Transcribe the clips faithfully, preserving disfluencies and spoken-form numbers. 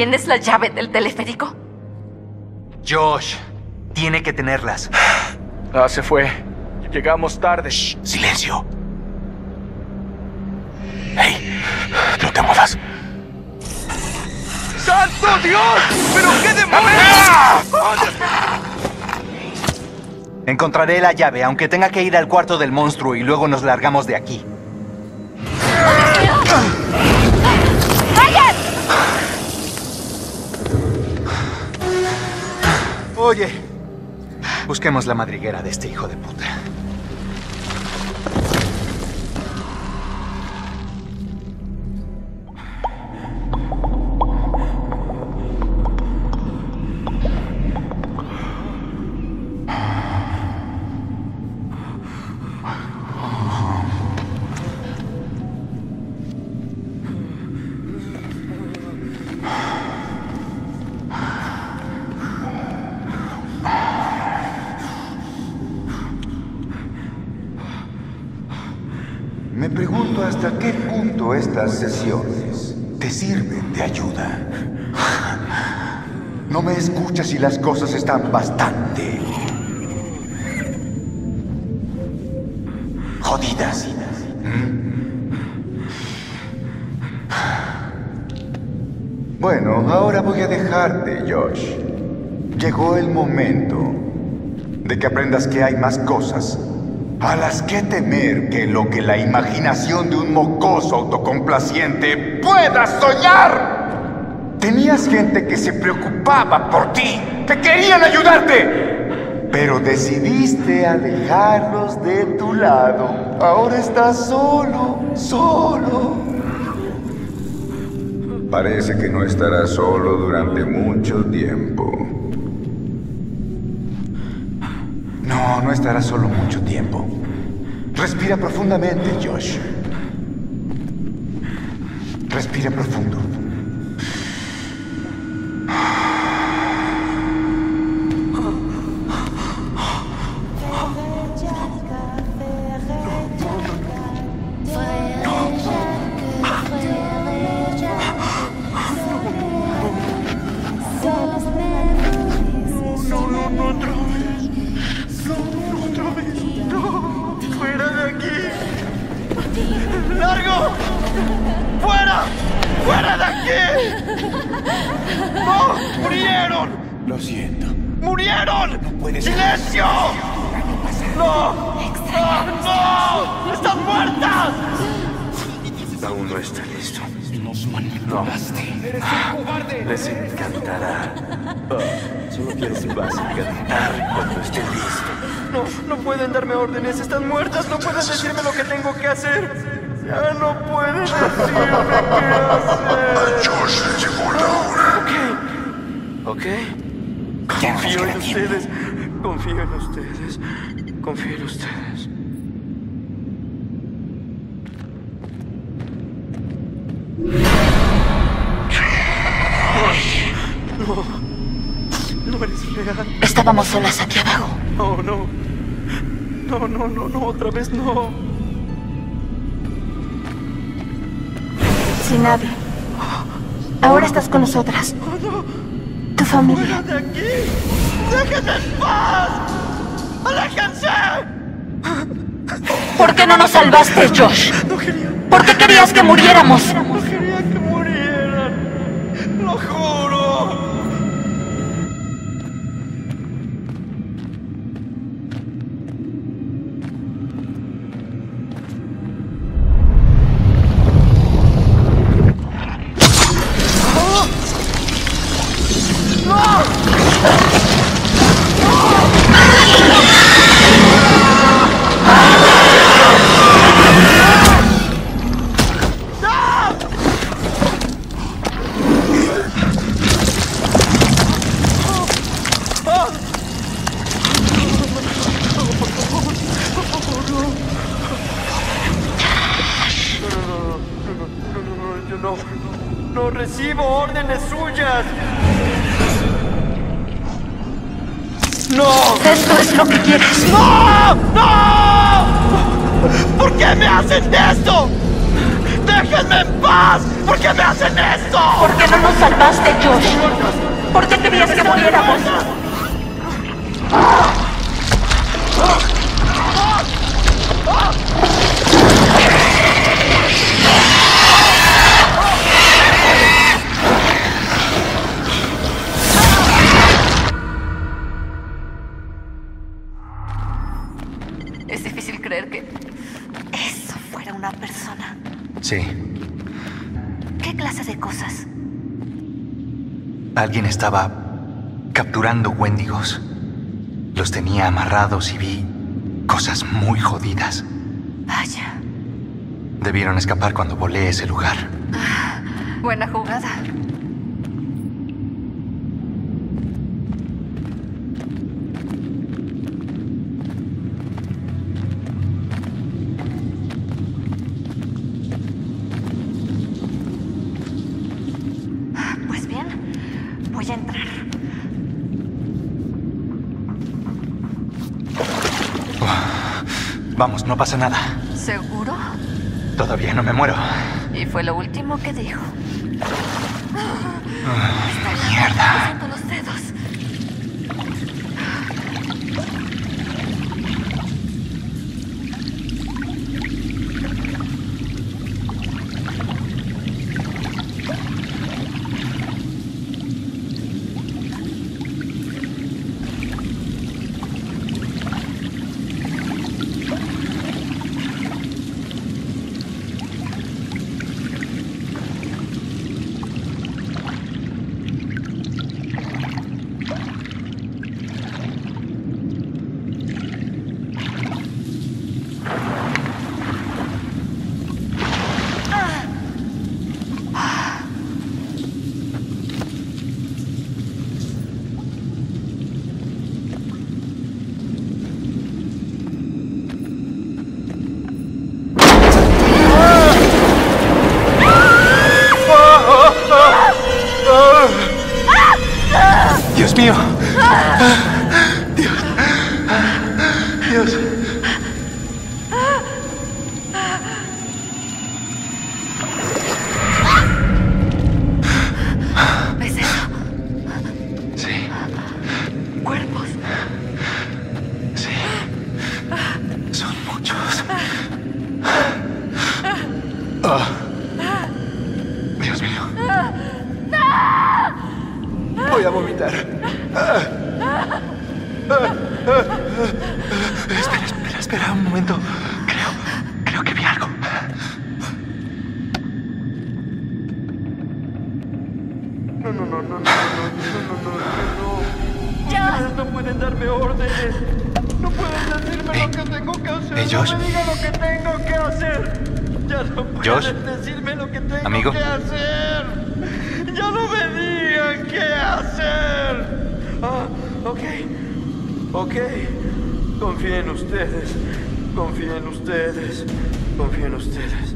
¿Tienes la llave del teleférico? Josh, tiene que tenerlas. Ah, se fue. Llegamos tarde. Shh, silencio. ¡Hey! ¡No te muevas! ¡Santo Dios! ¡Pero qué demonios! Encontraré la llave, aunque tenga que ir al cuarto del monstruo y luego nos largamos de aquí. ¡Ryan! Oye, busquemos la madriguera de este hijo de puta. Me pregunto hasta qué punto estas sesiones te sirven de ayuda. No me escuchas y las cosas están bastante jodidas. Bueno, ahora voy a dejarte, Josh. Llegó el momento de que aprendas que hay más cosas a las que temer que lo que la imaginación de un mocoso autocomplaciente pueda soñar. Tenías gente que se preocupaba por ti, que querían ayudarte, pero decidiste alejarlos de tu lado. Ahora estás solo, solo. Parece que no estarás solo durante mucho tiempo. No, no estarás solo mucho tiempo. Respira profundamente, Josh. Respira profundo. ¡Largo! ¡Fuera! ¡Fuera de aquí! ¡No! ¡Murieron! Lo siento. ¡Murieron! No puedes... ¡Silencio! ¡No! ¡No! ¡No! ¡Están muertas! Aún no está listo. Nos manipulaste. ¡Eres un cobarde! Les encantará. Oh, solo quiero que vas a cantar cuando esté listo. No, no pueden darme órdenes. Están muertas. No pueden decirme lo que tengo que hacer. Ya no pueden decirme qué hacer. A Josh le llegó la hora. Ok. Ok. Confío en ustedes. Confío en ustedes. Confío en ustedes. No. No eres real. Estábamos solas aquí abajo. No, no. No, no, no, no. Otra vez no. Sin nadie. Ahora estás con nosotras. Oh, no. Tu familia. ¡Fuera de aquí! ¡Déjenme en paz! ¡Aléjense! ¿Por qué no nos salvaste, Josh? No quería. ¿Por qué querías que muriéramos? No quería que murieran. Lo juro. No, no recibo órdenes suyas. ¡No! Esto es lo que quieres. ¡No! ¡No! ¿Por qué me hacen esto? ¡Déjenme ¡Déjenme en paz! ¿Por qué me hacen esto? ¿Por qué no nos salvaste, Josh? ¿Por qué querías que muriéramos? Es difícil creer que eso fuera una persona. Sí. ¿Qué clase de cosas? Alguien estaba capturando Wendigos. Los tenía amarrados y vi cosas muy jodidas. Vaya. Debieron escapar cuando volé ese lugar. Ah, buena jugada. Pues bien, voy a entrar. Vamos, no pasa nada. ¿Seguro? Todavía no me muero. Y fue lo último que dijo. Ah, mierda. Usando los dedos. Dios mío. Dios. Dios. ¿Ves eso? Sí, Cuerpos. sí. Son muchos. Ah. Dios mío. Voy a vomitar. Ah. Ah. Ah. Espera, espera, espera un momento. Creo, creo que vi algo. No, no, no, no, no, no, no, no, no, no. Ustedes no pueden darme órdenes. No pueden decirme Eh, lo que tengo que hacer. eh, Josh. No me digan lo que tengo que hacer. Ya no pueden Josh. decirme lo que tengo Amigo. que hacer. Ya no me digan qué hacer. Ah, ok. Ok. Confío en ustedes. Confío en ustedes. Confío en ustedes.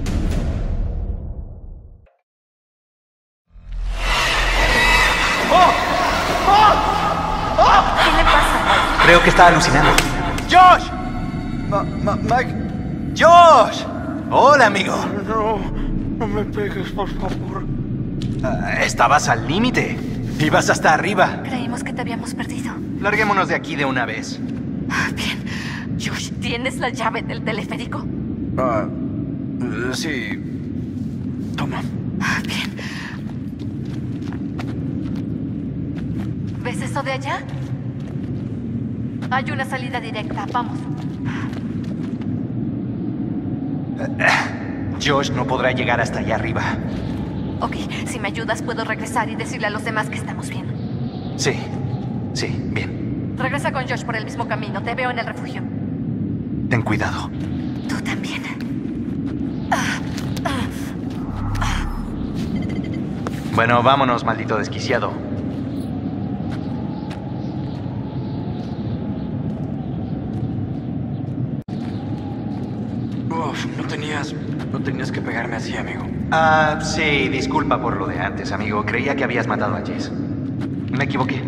¿Qué le pasa? Creo que está alucinando. ¡Josh! Ma, ma, Mike. ¡Josh! Hola, amigo. No, no me pegues, por favor. Ah, estabas al límite. Ibas hasta arriba. Creímos que te habíamos perdido. Larguémonos de aquí de una vez. Ah, bien. Josh, ¿tienes la llave del teleférico? Ah, eh, sí. Toma. Ah, bien. ¿Ves eso de allá? Hay una salida directa. Vamos. Josh no podrá llegar hasta allá arriba. Ok, si me ayudas puedo regresar y decirle a los demás que estamos bien. Sí, sí, bien. Regresa con Josh por el mismo camino. Te veo en el refugio. Ten cuidado. Tú también. Bueno, vámonos, maldito desquiciado. Uf, no tenías... No tenías que pegarme así, amigo. Ah, sí, disculpa por lo de antes, amigo. Creía que habías matado a Jess. Me equivoqué.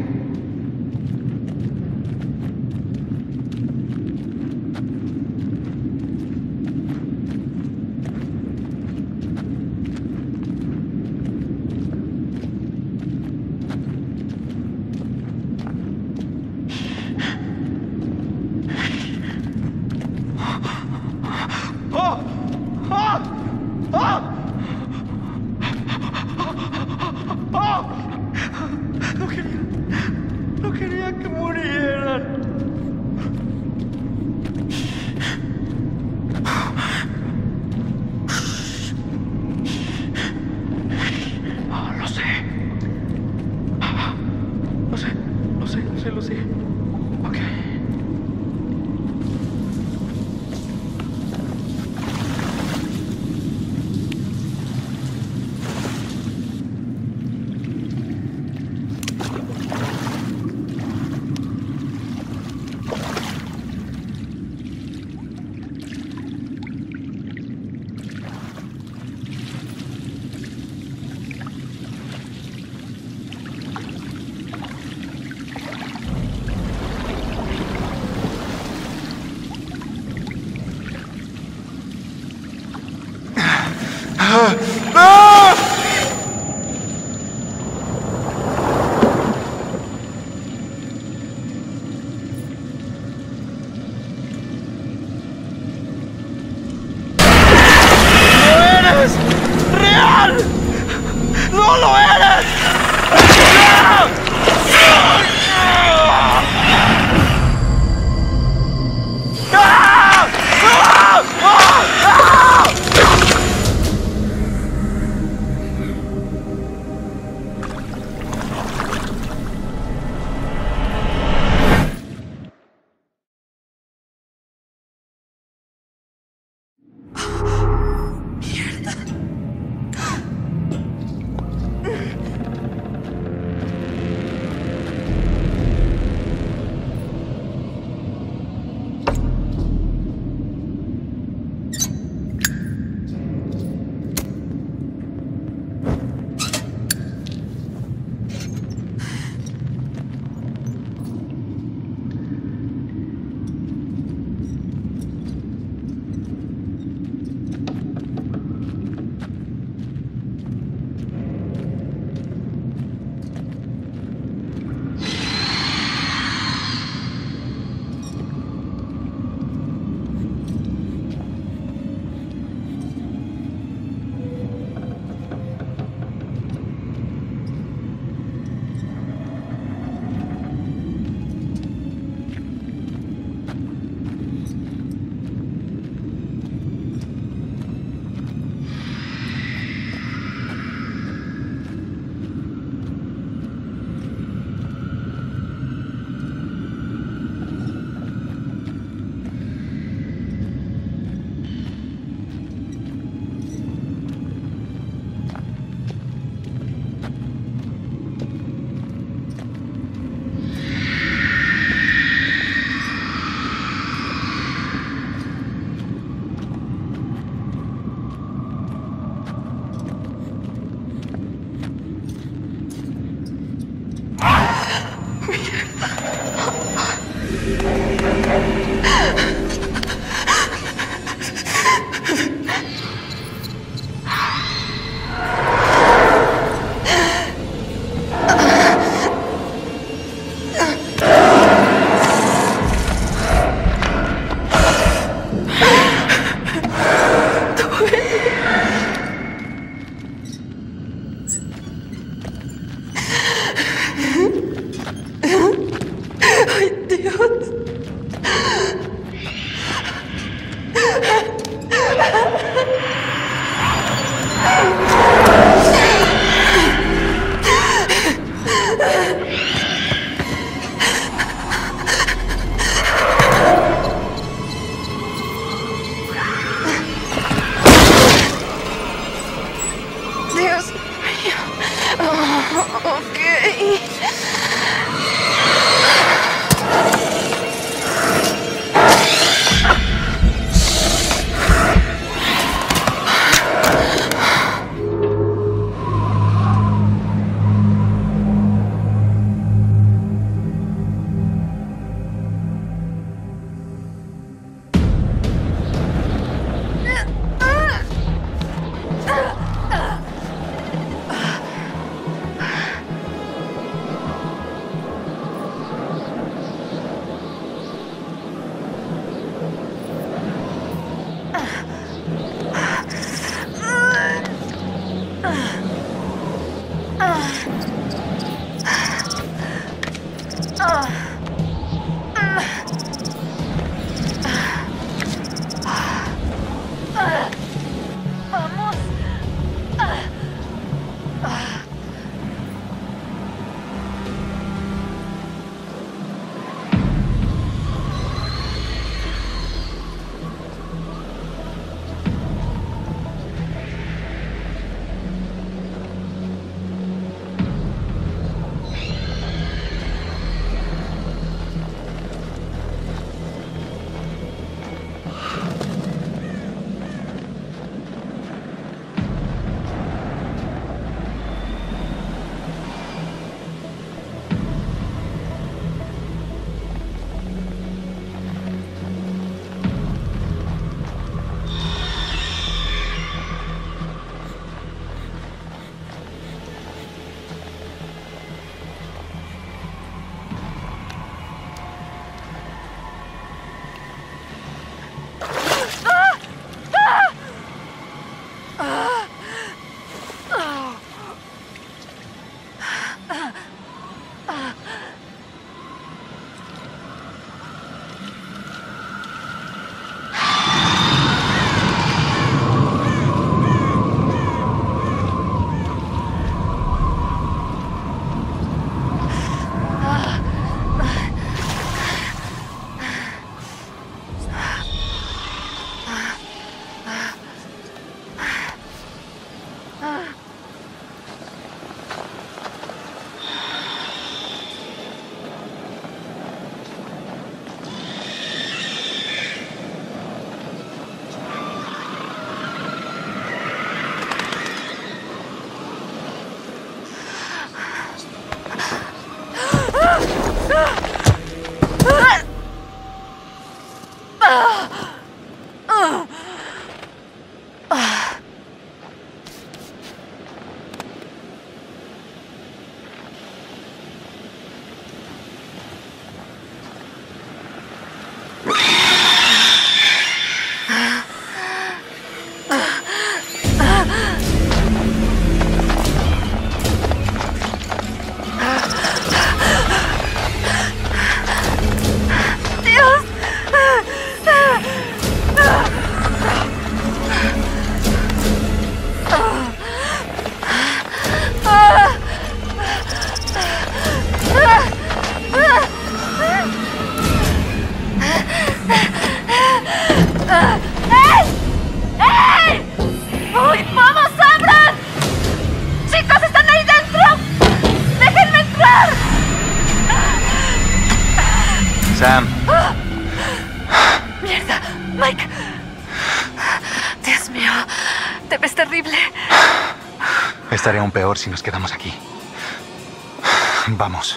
Mierda, Mike. Dios mío, te ves terrible. Estaré aún peor si nos quedamos aquí. Vamos.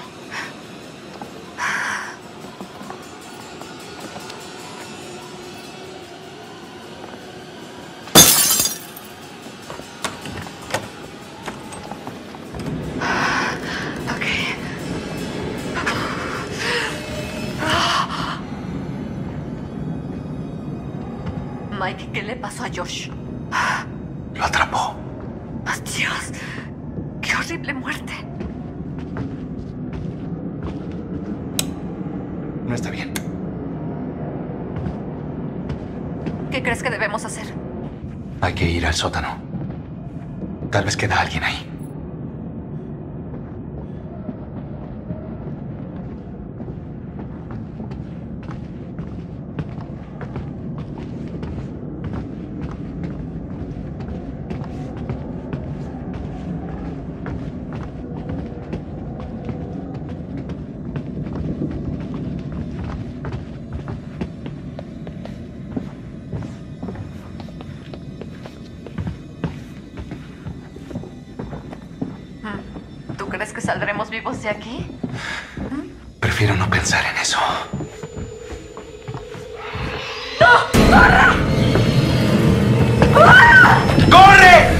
Mike, ¿qué le pasó a Josh? Lo atrapó. ¡Oh, Dios! ¡Qué horrible muerte! No está bien. ¿Qué crees que debemos hacer? Hay que ir al sótano. Tal vez queda alguien ahí. ¿Tú crees que saldremos vivos de aquí? Prefiero no pensar en eso. ¡No! ¡Corre! ¡Corre!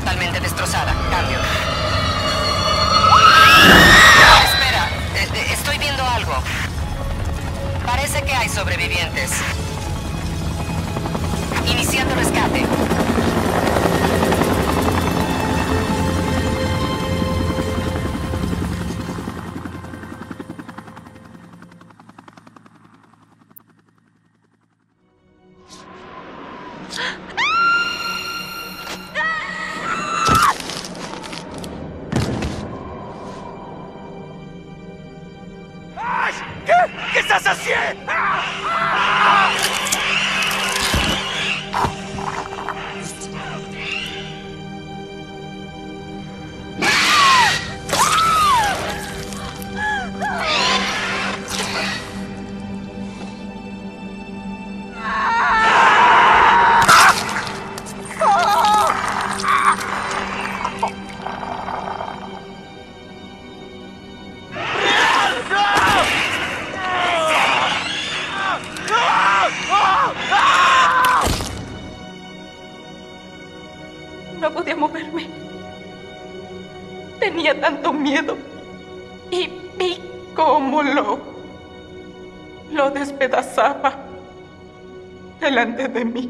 totalmente destrozada. Cambio. Espera, eh, eh, estoy viendo algo. Parece que hay sobrevivientes. Iniciando rescate. ¿Qué? ¿Qué estás haciendo? No podía moverme. Tenía tanto miedo. Y vi cómo lo... lo despedazaba delante de mí.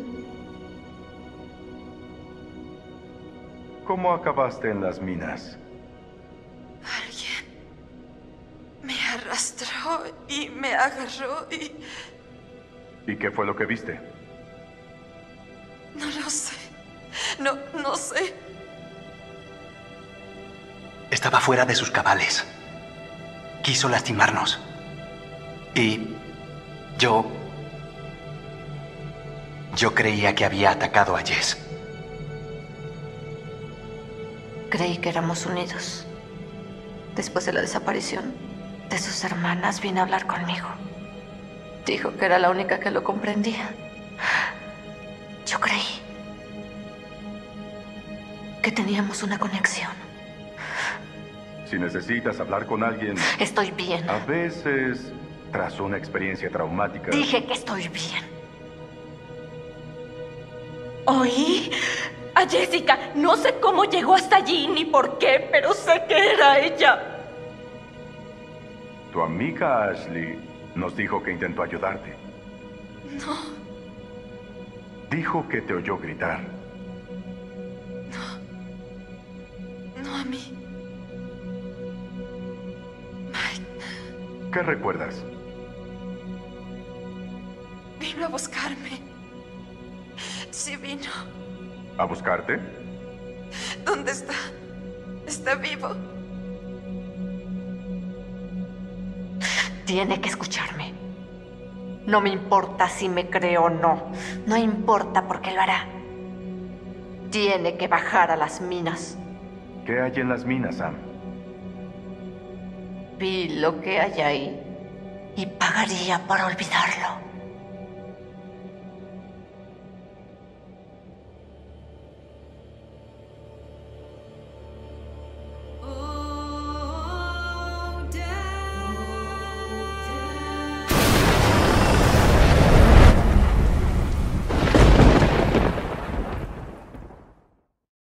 ¿Cómo acabaste en las minas? Alguien me arrastró y me agarró y... ¿Y qué fue lo que viste? No lo sé. No, no sé. Estaba fuera de sus cabales. Quiso lastimarnos. Y yo... Yo creía que había atacado a Jess. Creí que éramos unidos. Después de la desaparición de sus hermanas, vino a hablar conmigo. Dijo que era la única que lo comprendía. Yo creí que teníamos una conexión. Si necesitas hablar con alguien... Estoy bien. A veces, tras una experiencia traumática... Dije que estoy bien. Oí a Jessica. No sé cómo llegó hasta allí ni por qué, pero sé que era ella. Tu amiga Ashley nos dijo que intentó ayudarte. No. Dijo que te oyó gritar. No. No a mí. Mike. ¿Qué recuerdas? Vino a buscarme. Sí vino. ¿A buscarte? ¿Dónde está? ¿Está vivo? Tiene que escucharme. No me importa si me cree o no. No importa porque lo hará. Tiene que bajar a las minas. ¿Qué hay en las minas, Sam? Vi lo que hay ahí y pagaría por olvidarlo.